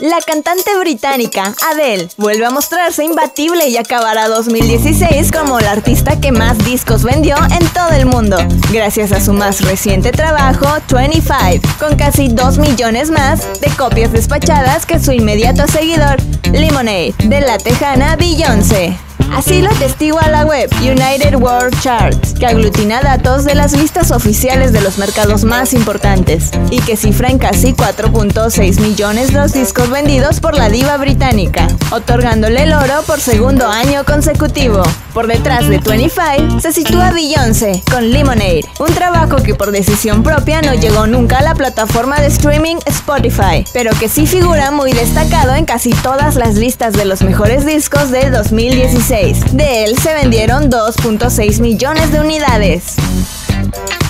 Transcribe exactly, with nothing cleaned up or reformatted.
La cantante británica Adele vuelve a mostrarse imbatible y acabará dos mil dieciséis como la artista que más discos vendió en todo el mundo, gracias a su más reciente trabajo, veinticinco, con casi dos millones más de copias despachadas que su inmediato seguidor, Lemonade, de la tejana Beyoncé. Así lo atestigua la web United World Charts, que aglutina datos de las listas oficiales de los mercados más importantes y que cifra en casi cuatro punto seis millones los discos vendidos por la diva británica, otorgándole el oro por segundo año consecutivo. Por detrás de veinticinco se sitúa Beyoncé con Lemonade, un trabajo que por decisión propia no llegó nunca a la plataforma de streaming Spotify, pero que sí figura muy destacado en casi todas las listas de los mejores discos de dos mil dieciséis. De él se vendieron dos punto seis millones de unidades.